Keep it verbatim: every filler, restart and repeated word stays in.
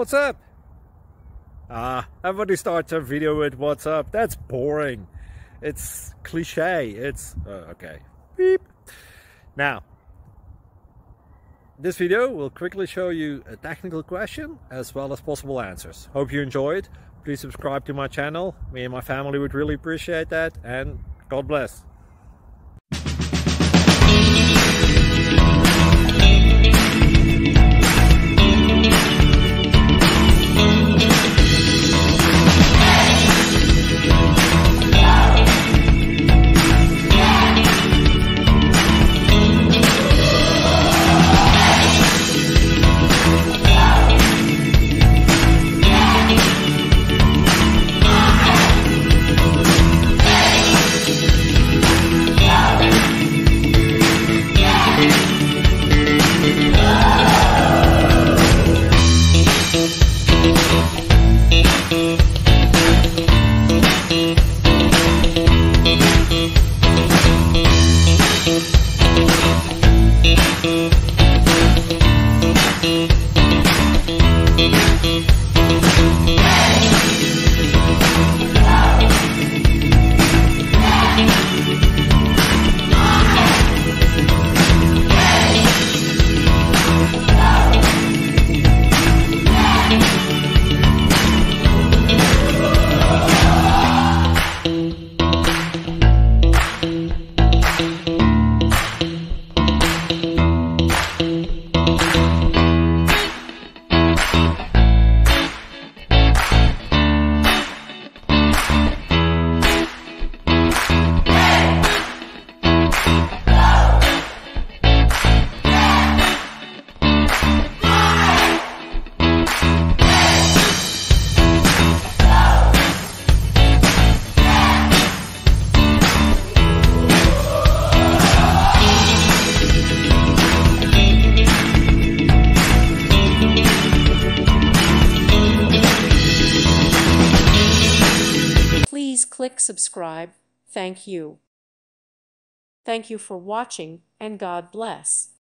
what's up? Ah, everybody starts a video with what's up. That's boring. It's cliche. It's, uh, okay. Beep. Now, this video will quickly show you a technical question as well as possible answers. Hope you enjoyed. Please subscribe to my channel. Me and my family would really appreciate that, and God bless. Please click subscribe. Thank you. Thank you for watching, and God bless.